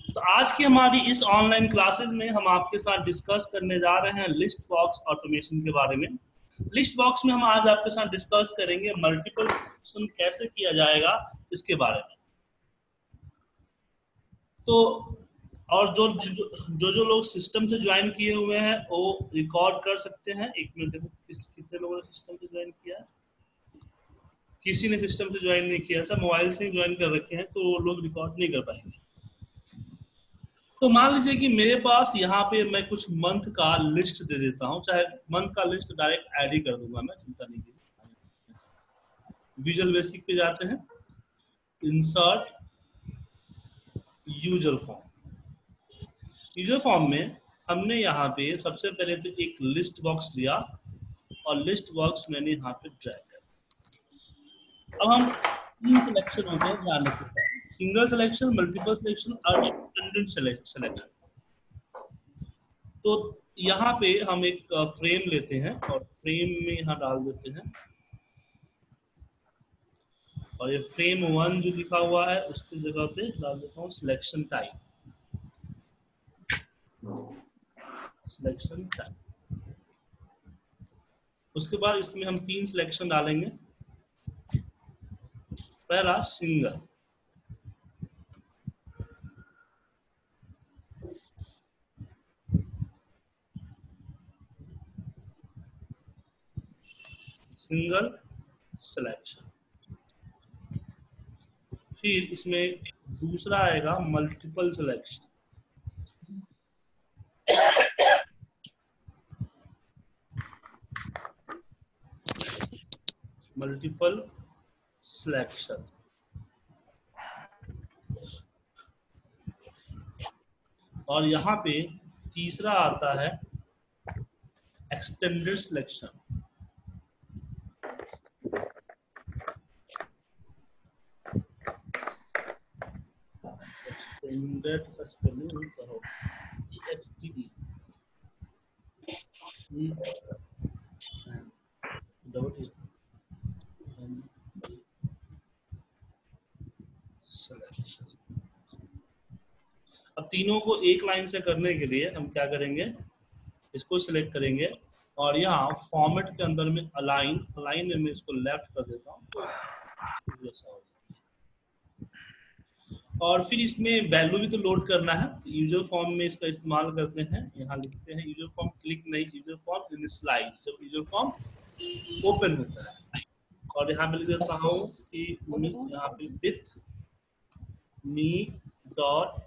तो आज की हमारी इस ऑनलाइन क्लासेस में हम आपके साथ डिस्कस करने जा रहे हैं लिस्ट बॉक्स ऑटोमेशन के बारे में। लिस्ट बॉक्स में हम आज आपके साथ डिस्कस करेंगे मल्टीपल सिलेक्शन कैसे किया जाएगा इसके बारे में। तो और जो जो जो लोग सिस्टम से ज्वाइन किए हुए हैं वो रिकॉर्ड कर सकते हैं। एक मिनट देखो कितने लोगों ने सिस्टम से ज्वाइन किया है। किसी ने सिस्टम से ज्वाइन नहीं किया, सब मोबाइल से ही ज्वाइन कर रखे हैं, तो वो लोग रिकॉर्ड नहीं कर पाएंगे। तो मान लीजिए कि मेरे पास यहाँ पे मैं कुछ मंथ का लिस्ट दे देता हूँ, चाहे मंथ का लिस्ट डायरेक्ट ऐड ही कर दूंगा मैं, चिंता नहीं कीजिए। विजुअल बेसिक पे जाते हैं, insert user form. User form में हमने यहाँ पे सबसे पहले तो एक लिस्ट बॉक्स लिया और लिस्ट बॉक्स मैंने यहाँ पे ड्रैग कर। अब हम तीन सिलेक्शन होते हैं ध्यान रखिएगा, सिंगल सिलेक्शन, मल्टीपल सिलेक्शन और एक्सटेंडेड सिलेक्शन। तो यहाँ पे हम एक फ्रेम लेते हैं और फ्रेम में यहाँ डाल देते हैं, और ये फ्रेम 1 जो लिखा हुआ है उसकी जगह पे डाल देता हूँ सिलेक्शन टाइप। सिलेक्शन टाइप, उसके बाद इसमें हम तीन सिलेक्शन डालेंगे। पहला सिंगल, सिंगल सिलेक्शन। फिर इसमें दूसरा आएगा मल्टीपल सिलेक्शन। मल्टीपल सिलेक्शन, और यहाँ पे तीसरा आता है एक्सटेंडेड सिलेक्शन। एक्सटेंडेड का स्पेलिंग क्या होगा, EXTED डबल सिलेक्शन। अब तीनों को एक लाइन से करने के लिए हम क्या करेंगे, इसको सिलेक्ट करेंगे और यहाँ फॉर्मेट के अंदर में अलाइन, अलाइन में मैं इसको लेफ्ट कर देता हूँ तो जैसा होगा। और फिर इसमें वैल्यू भी तो लोड करना है, तो यूजर फॉर्म में इसका इस्तेमाल करते हैं। यहाँ लिखते हैं यूजर फॉर्म क्लिक नहीं, यूजर फॉर्म इनिशियलाइज, जब यूजर फॉर्म ओपन होता है। और यहाँ पे लिख देता हूँ कि यहाँ पे with me dot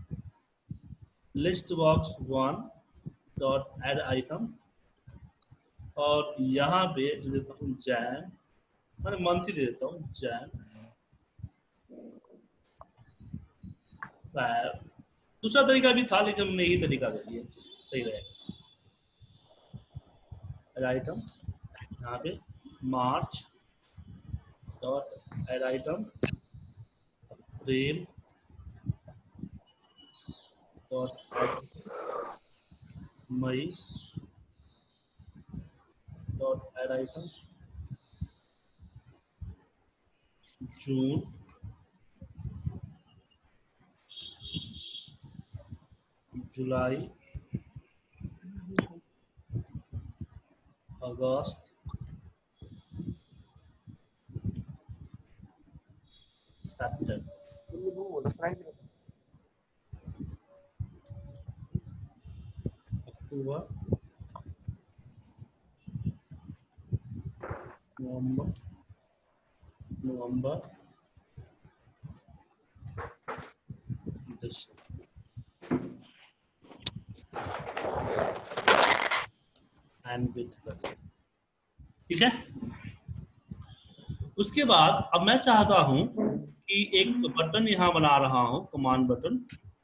list box 1 dot add item, और यहाँ पे दे देता हूँ जैन, मैंने मंथ ही दे देता हूँ जैन फायर। दूसरा तरीका भी था लेकिन हमने यही तरीका दे दिया, सही रहेगा। एड आइटम यहाँ पे March dot add item April dot add May dot add item June July August September October November December. ठीक है। उसके बाद अब मैं चाहता हूं कि एक बटन यहां बना रहा हूं, कमांड बटन।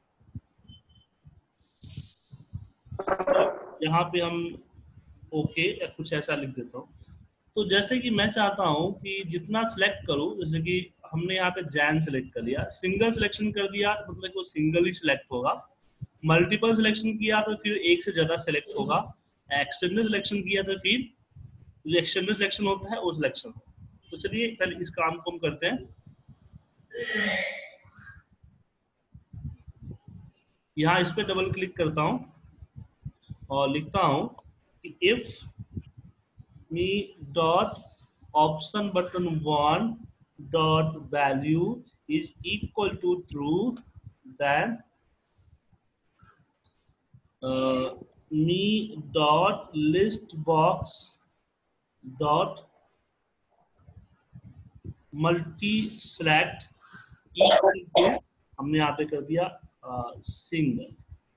यहाँ पे हम ओके या कुछ ऐसा लिख देता हूँ। तो जैसे कि मैं चाहता हूँ कि जितना सिलेक्ट करूँ, जैसे कि हमने यहाँ पे जैन सिलेक्ट कर लिया, सिंगल सिलेक्शन कर दिया मतलब वो सिंगल ही सिलेक्ट होगा। मल्टीपल सिलेक्शन किया तो फिर एक से ज्यादा सिलेक्ट होगा। एक्सटेंडेड सिलेक्शन किया तो फिर जो एक्सटेंडेड सिलेक्शन होता है वो सिलेक्शन। तो चलिए पहले इस काम को हम करते हैं। यहाँ इस पे डबल क्लिक करता हूँ और लिखता हूँ कि if me dot option button one dot value is equal to true then me dot list box dot multi select equal to हमने यहाँ पे कर दिया सिंगल।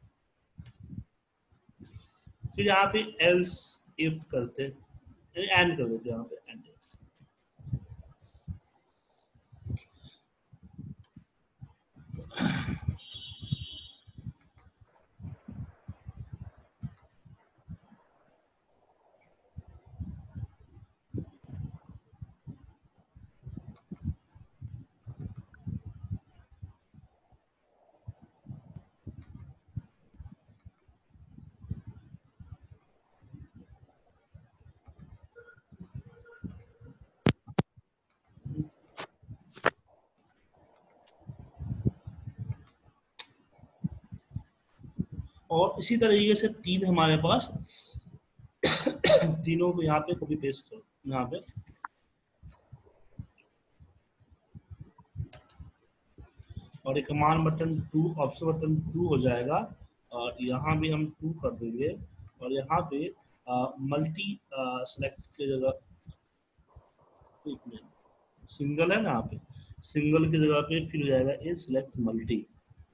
फिर यहाँ पे एल्स इफ करते एंड कर देते यहाँ पे एंड। और इसी तरीके से तीन हमारे पास तीनों को यहाँ पे कॉपी पेस्ट करो यहाँ पे, और एक command button two option button two हो जाएगा और यहाँ भी हम टू कर देंगे और यहाँ पे मल्टी सेलेक्ट की जगह सिंगल है ना, यहाँ पे सिंगल की जगह पे फिर हो जाएगा ए सिलेक्ट मल्टी।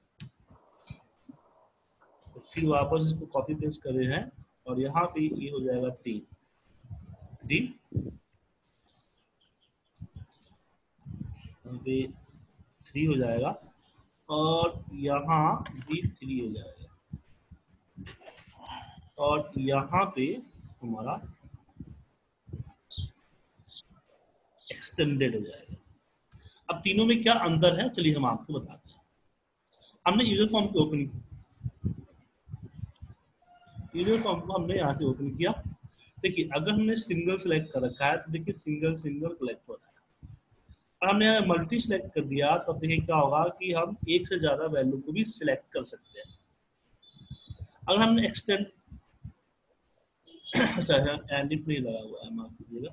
फिर वापस इसको कॉपी पेस्ट करे हैं और यहाँ पे ये हो जाएगा तीन डी पे थ्री हो जाएगा और यहाँ भी थ्री हो जाएगा और यहाँ पे हमारा एक्सटेंडेड हो जाएगा। अब तीनों में क्या अंतर है चलिए हम आपको बताते हैं। हमने यूजर फॉर्म को ओपन किया, यूजर फॉर्म को हमने यहाँ से ओपन किया। देखिए अगर हमने सिंगल सेलेक्ट कर रखा है तो देखिए सिंगल सिंगल कलेक्ट हो रहा है। और हमने मल्टी सेलेक्ट कर दिया तो अब देखिए क्या होगा कि हम एक से ज्यादा वैल्यू को भी सिलेक्ट कर सकते हैं। अगर हमने एक्सटेंड अच्छा एंड इफ नहीं लगा हुआ है, माफ कीजिएगा,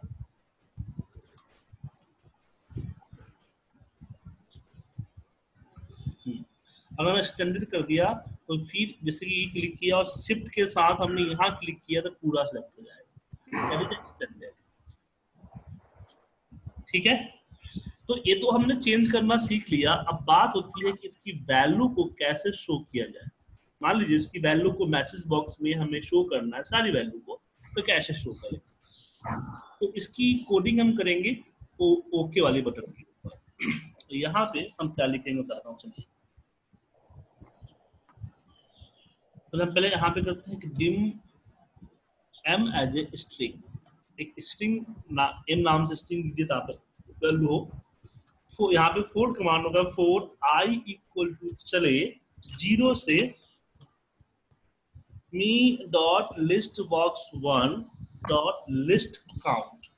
अगर हमने एक्सटेंडेड कर दिया तो फिर जैसे कि क्लिक किया और शिफ्ट के साथ हमने यहाँ क्लिक किया तो पूरा सेलेक्ट हो जाएगा, एक्सटेंडेड। ठीक है, तो ये तो हमने चेंज करना सीख लिया। अब बात होती है कि इसकी वैल्यू को कैसे शो किया जाए। मान लीजिए इसकी वैल्यू को मैसेज बॉक्स में हमें शो करना है सारी वैल्यू को, तो कैसे शो करें? तो इसकी कोडिंग हम करेंगे ओके वाली बटन के ऊपर। यहाँ पे हम क्या लिखेंगे बताता हूँ, चलिए। तो हम पहले यहाँ पे करते हैं कि dim M as a string, एक स्ट्रिंग एम नाम से स्ट्रिंग दीजिए ताकि वैल्यू हो। यहाँ पे फोर कमांड होगा, फोर आई इक्वल टू चले 0 से me dot list box 1 dot list count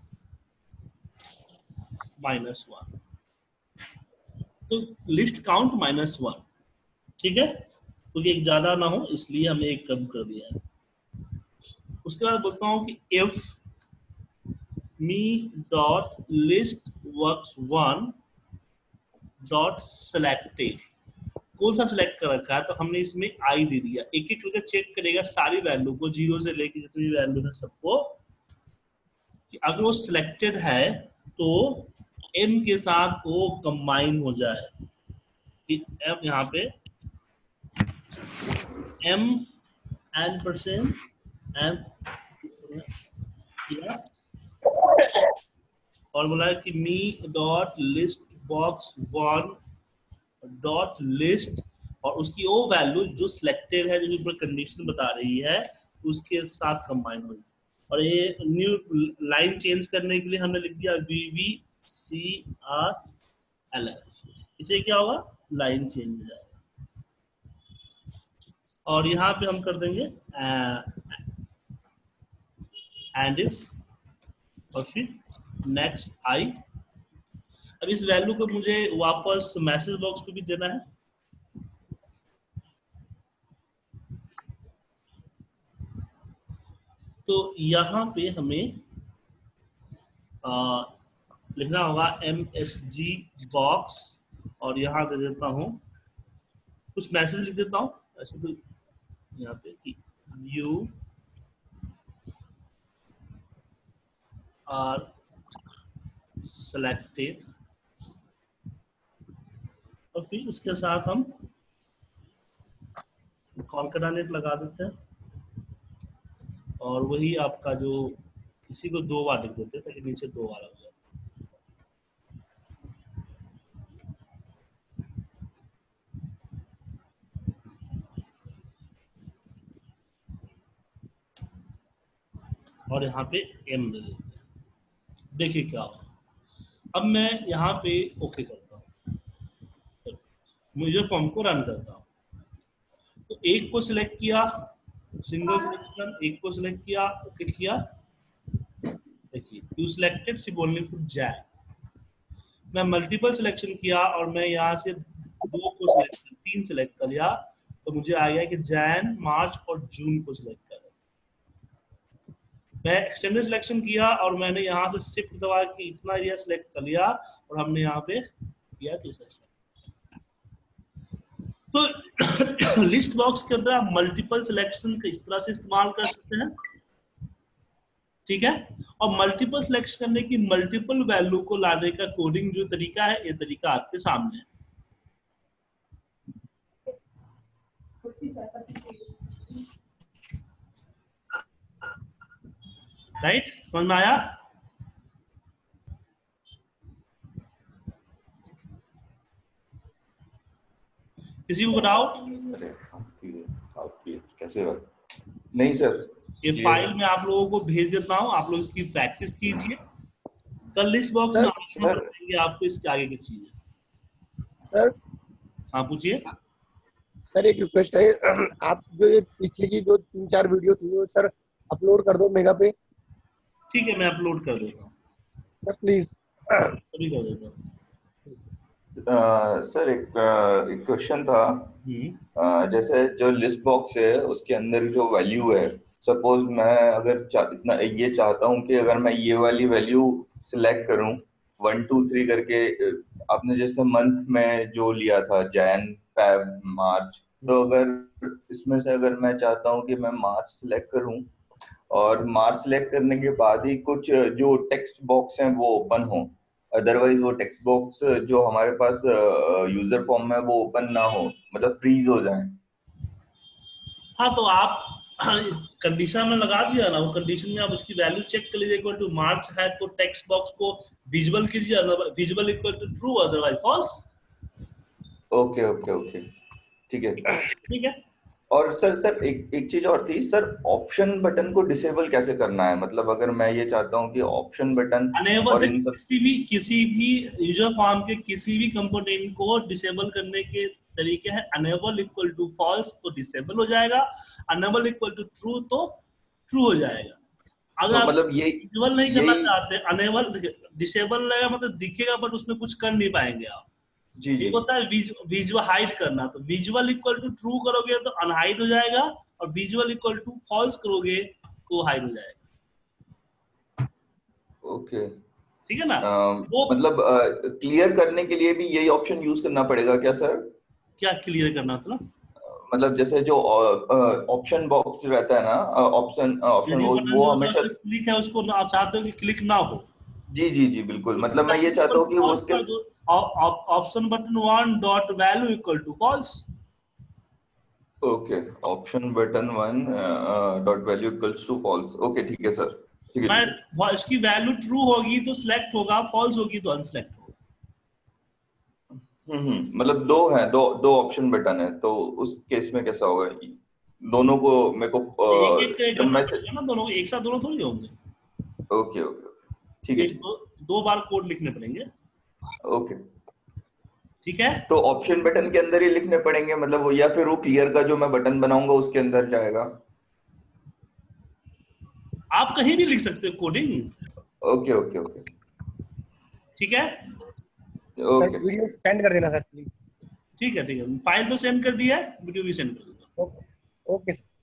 -1, तो लिस्ट काउंट -1। ठीक है, क्योंकि एक ज्यादा ना हो इसलिए हमने एक कम कर दिया है। उसके बाद बोलता हूँ कि if me dot list works 1 dot selected, कौन सा सिलेक्ट कर रखा है तो हमने इसमें आई दे दिया। एक एक करके चेक करेगा सारी वैल्यू को, 0 से लेकर जितनी वैल्यू है सबको, कि अगर वो सिलेक्टेड है तो एम के साथ वो कंबाइन हो जाए कि एम यहाँ पे एम n% एम किया और बोला कि me dot list box 1 dot list और उसकी वो वैल्यू जो सिलेक्टेड है, जो ऊपर कंडीशन बता रही है, उसके साथ कंबाइन हो। और ये न्यू लाइन चेंज करने के लिए हमने लिख दिया VVCRLF, इसे क्या होगा, लाइन चेंज हो जाएगा। और यहाँ पे हम कर देंगे एंड इफ और फिर नेक्स्ट आई। अब इस वैल्यू को मुझे वापस मैसेज बॉक्स पे भी देना है, तो यहाँ पे हमें लिखना होगा MSG बॉक्स, और यहाँ दे देता हूँ कुछ मैसेज लिख देता हूँ ऐसे तो यहाँ पे कि यू आर सेलेक्टेड, और फिर इसके साथ हम कॉन्कैटिनेट लगा देते हैं, और वही आपका जो इसी को 2 बार लिख देते हैं ताकि नीचे 2 बार हो जाए। और यहाँ पे M दे देते हैं। देखिए क्या हो। अब मैं यहाँ पे ओके करता हूँ, मुझे फॉर्म को रन करता हूँ। तो एक को सिलेक्ट किया, सिंगल सिलेक्शन, एक को सिलेक्ट किया, ओके किया। देखिए यू सिलेक्टेड सिर्फ ओनली फॉर जैन। मैं मल्टीपल सिलेक्शन किया और मैं यहाँ से 2 को सिलेक्ट कर 3 सिलेक्ट कर लिया, तो मुझे आ गया कि जैन, मार्च और जून को सिलेक्ट कर। मैं एक्सटेंडेड सिलेक्शन किया और मैंने यहाँ से शिफ्ट दबा के इतना एरिया सिलेक्ट कर लिया, और हमने यहाँ पे किया तीसरा सिलेक्ट। तो लिस्ट बॉक्स के अंदर आप मल्टीपल सिलेक्शन का इस तरह से इस्तेमाल कर सकते हैं, ठीक है। और मल्टीपल सिलेक्ट करने की मल्टीपल वैल्यू को लाने का कोडिंग जो तरीका है, ये तरीका आपके सामने है। राइट, समझ में आया? किसी को डाउट? कैसे बात? नहीं सर, ये फाइल में आप लोगों को भेज देता हूँ, आप लोग इसकी प्रैक्टिस कीजिए। कल लिस्ट बॉक्स में बताएंगे आपको इसके आगे की चीजें। सर हाँ पूछिए। सर एक रिक्वेस्ट है, आप जो ये पीछे की जो 3-4 वीडियो थी वो सर अपलोड कर दो मेगा पे। ठीक है, मैं अपलोड कर देता हूँ सर प्लीज। अभी कर देता हूँ। सर एक क्वेश्चन था। जैसे जो लिस्ट बॉक्स है उसके अंदर जो वैल्यू है, सपोज मैं अगर इतना ये चाहता हूँ कि अगर मैं ये वाली वैल्यू सिलेक्ट करूँ 1 2 3 करके, आपने जैसे मंथ में जो लिया था जैन, फेब, मार्च, तो अगर इसमें से अगर मैं चाहता हूँ कि मैं मार्च सिलेक्ट करूँ और मार्च सिलेक्ट करने के बाद ही कुछ जो टेक्स्ट बॉक्स हैं वो ओपन हो, अदरवाइज वो टेक्स्ट बॉक्स जो हमारे पास यूजर फॉर्म में वो ओपन ना हो, मतलब फ्रीज हो जाए। हाँ तो आप कंडीशन में लगा दिया ना, वो कंडीशन में आप उसकी वैल्यू चेक कर लीजिए। इक्वल टू मार्च है तो टेक्स्ट बॉक्स को विजुअल कीजिए, visual equal to true, otherwise false. Okay okay okay, ठीक है ठीक है। और सर एक चीज और थी सर, ऑप्शन बटन को डिसेबल कैसे करना है? मतलब अगर मैं ये चाहता हूँ कि ऑप्शन बटन और इन किसी भी यूजर फॉर्म के किसी भी कंपोनेंट को डिसेबल करने के तरीके हैं। अनेबल इक्वल टू फॉल्स तो डिसेबल हो जाएगा, अनेबल इक्वल टू ट्रू तो ट्रू हो जाएगा। अगर तो आप मतलब ये विजुअल नहीं करना चाहते, अनेबल डिसेबल रहेगा मतलब दिखेगा बट उसमें कुछ कर नहीं पाएंगे आप। जी जी एक होता है विजुअल हाइड करना, तो विजुअल इक्वल टू ट्रू करोगे तो अनहाइड हो जाएगा, और विजुअल इक्वल टू फॉल्स करोगे तो हाइड हो जाएगा। ओके, ठीक है ना? वो मतलब क्लियर करने के लिए भी यही ऑप्शन यूज करना पड़ेगा क्या सर? क्या क्लियर करना था? मतलब जैसे जो ऑप्शन बॉक्स रहता है ना, ऑप्शन वो हमेशा क्लिक है उसको आप चाहते हो कि क्लिक ना हो। जी जी जी बिल्कुल, मतलब मैं ये चाहता हूँ कि वो उसके option button 1 dot value equal to false. Okay, option button 1 dot value equals to false. Okay ठीक है सर, ठीक है ठीक है। मैं इसकी वैल्यू ट्रू होगी तो सिलेक्ट होगा, फॉल्स होगी तो अनसिलेक्ट होगा। मतलब दो है, दो ऑप्शन बटन है, तो उस केस में कैसा होगा? दोनों को मेरे को एक एक जब करना मैं से पड़ेगा ना, दोनों एक साथ दोनों थोड़ी होंगे। ओके ओके ठीक है एक दो बार कोड लिखने पड़ेंगे। ओके ठीक है, तो ऑप्शन बटन के अंदर ही लिखने पड़ेंगे मतलब वो, या फिर वो क्लियर का जो मैं बटन बनाऊंगा उसके अंदर जाएगा? आप कहीं भी लिख सकते हो कोडिंग। ओके ओके ओके ठीक है, ओके वीडियो सेंड कर देना सर प्लीज। ठीक है, फाइल तो सेंड कर दिया है, वीडियो भी सेंड कर दूंगा। Okay sir.